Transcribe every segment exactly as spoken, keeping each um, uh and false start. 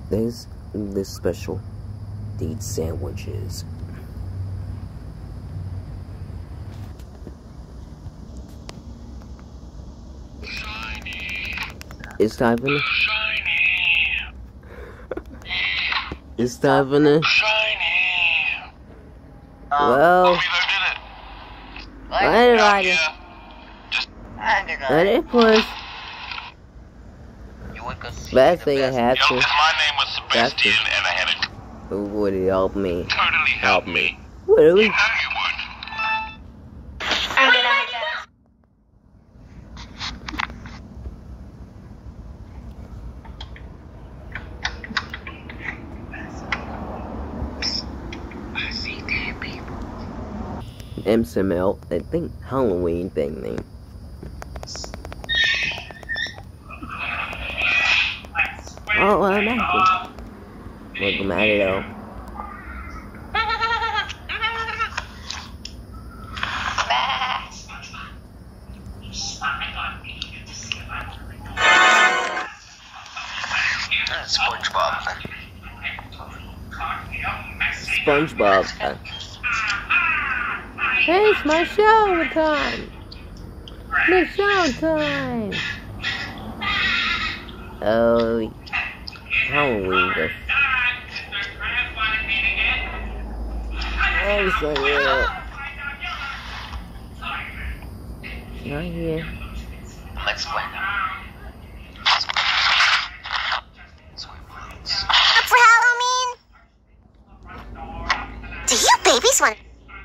This this special these sandwiches. Shiny. It's time for Shiny. It's time for the Shiny. well. I did it. Everybody, Yeah. Just let it push. Last thing I had yo, to, 'cause my name was That's Sebastian, and I had to would it help me? totally help me. Really? You know you would. M S M L, I think Halloween thing name. Oh, I'm happy. What's the matter though? SpongeBob. SpongeBob. Hey, it's my show time. It's show time. Oh, Halloween. This. Oh, so yeah. Not here. Let's go. For Halloween? Do you babies want?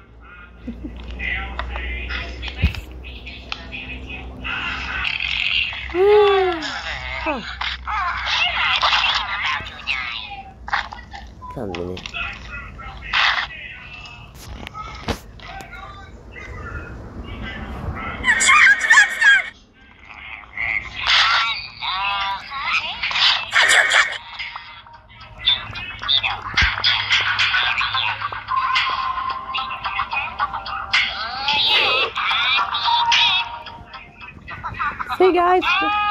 Oh. Come a minute. Hey guys.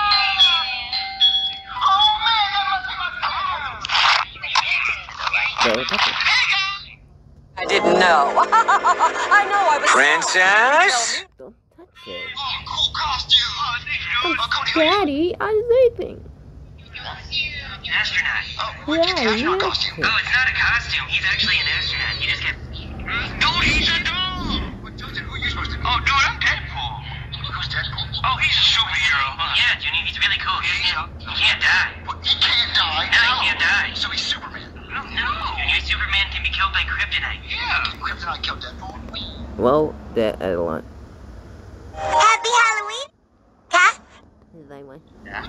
I didn't know. I know I was. Princess? Don't touch it. Oh, cool costume. Oh, Cody, Daddy, I'm sleeping. An astronaut. oh, where'd you get the Yeah, astronaut yeah. costume? Oh, it's not a costume. He's actually an astronaut. You just get. Dude, he's a dude. What, Justin, who are you supposed to be? Oh, dude, I'm Deadpool. Who's Deadpool? Oh, he's a superhero, huh? Yeah, Junior, he's really cool. Yeah, yeah. He can't die. What, he can't die? No, he can't die. So he's Superman? No, no. Junior, Superman can be killed by kryptonite. Yeah. Can Kryptonite kill Deadpool? Well, that I don't want. Happy Halloween? Huh? Is that one?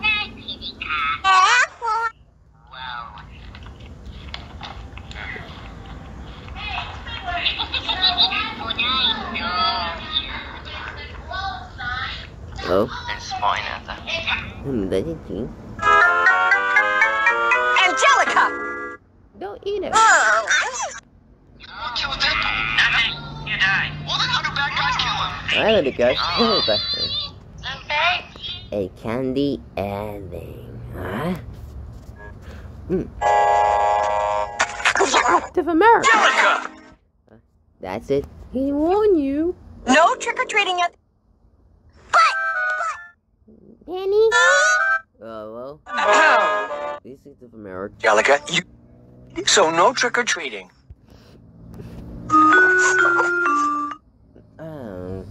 Wow. Oh, It's fine, Arthur. hmm, that is cute. Angelica! Don't eat it. Oh. What killed Deadpool? Nothing. You die. Well, then how do bad guys kill him? I let it go. Kill it back there. A candy ending. Huh? Hmm. Native America. Angelica! That's it. He warned you. No trick or treating yet. Penny? Oh, well. Oh. This is Native America. Angelica, you. So no trick or treating. Oh.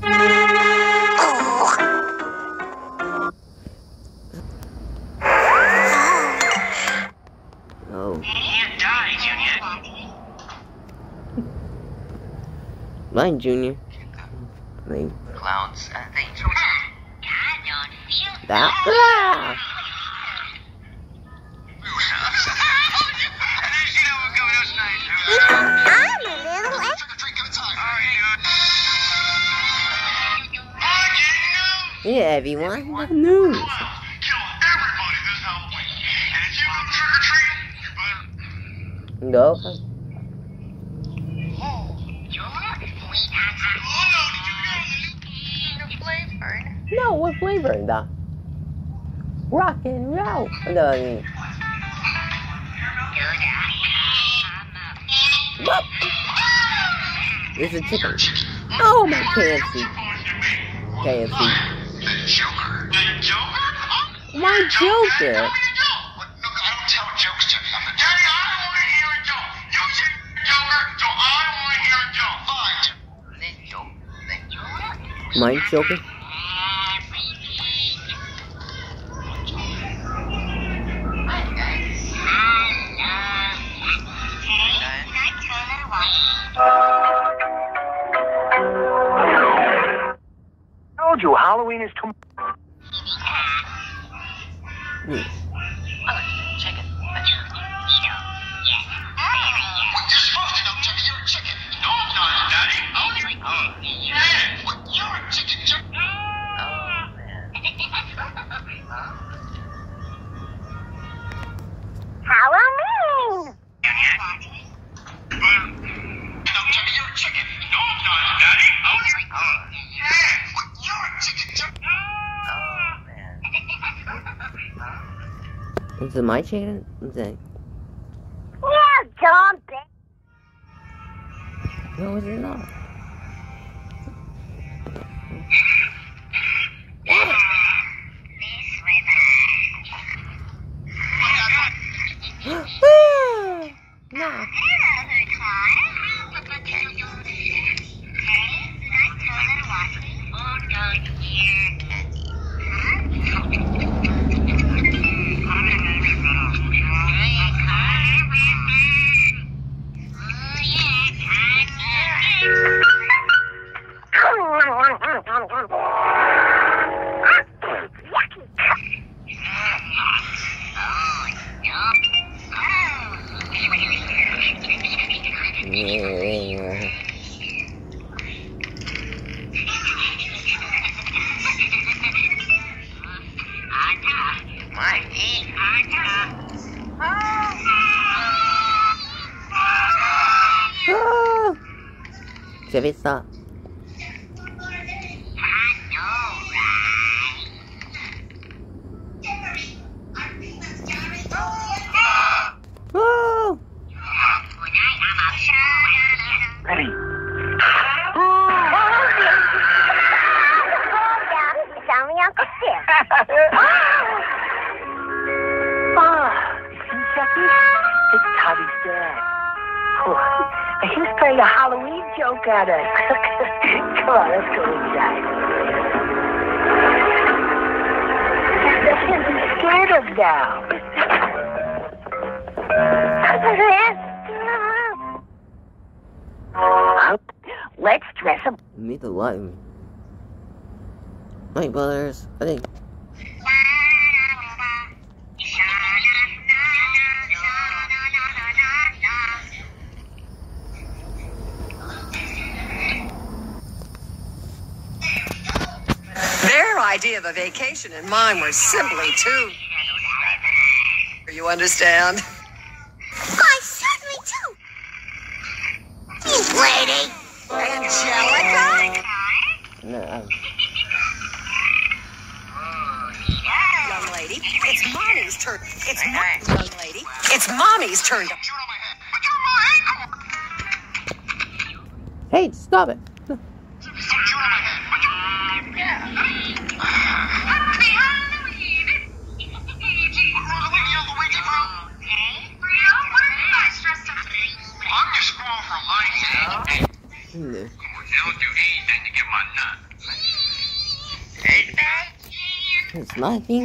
Oh. You can't die, Junior. Mine, Junior. Name. Clowns, uh, they. That. Ah! I'm a little Trick or treat, give it time. Yeah, everyone. The news. Kill everybody this Halloween. And if you go trick or treat, you better. Go. Oh, no, did you hear No, what flavor is that? Rock and roll. No, I mean. What? It's a chicken. Oh, my K F C. K F C. Joker. The Joker? My Joker. Look, I don't tell jokes to you. Daddy, I don't want to hear a joke. You said Joker, so I don't want to hear a joke. Fine. My Joker? I told you, Halloween is tomorrow. Hmm. Chicken. What you're supposed to know, Jimmy, you're a chicken. No, I'm not, Daddy. Oh, you're yeah. What? You're a chicken, Jimmy. Halloween! No, Jimmy, you're a chicken. No, I'm not, Daddy. Oh, you're yeah. What? You're a chicken, Jimmy. Is it my chicken? Is it? Yeah, dumb bitch. No, is it not? No. 재밌어. 오! Ready? It's only Uncle Sid. Ah, you see, Jackie? It's Toddy's dad. Oh, he's playing a Halloween joke at us. Come on, let's go inside. Let him be scared of now. Let's dress him. Meet the light. My brothers, I think. Their idea of a vacation and mine were simply too. You understand? I certainly do. You lady. Angelica? No, um, Young lady, it's Mommy's turn. It's my young lady. It's Mommy's turn. Shoot on my head. But you're my ankle. hey, stop it. Shoot on my head. But you're Happy Halloween. Luigi, Luigi, bro. I'm just scrolling for lights. Hmm. They'll do anything to get my nut. It's nothing.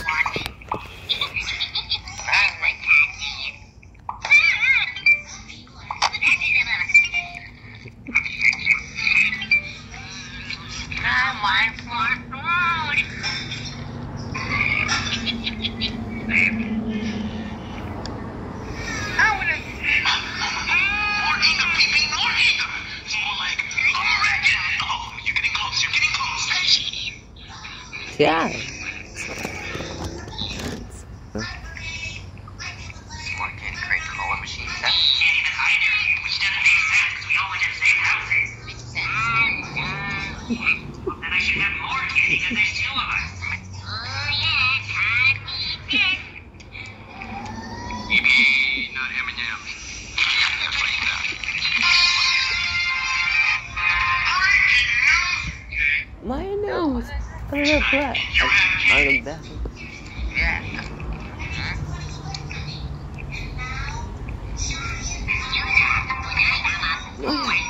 More eager, baby, more eager. It's more like, I'm ready. Oh, you're getting close, you're getting close. Hey. Yeah. Smart kid create color machines, huh? Can't even hide it, which doesn't make sense because we all live in the same houses. Well, then I should have more candy because there's two of us. Maybe not crap. I don't know. Yeah. Wait,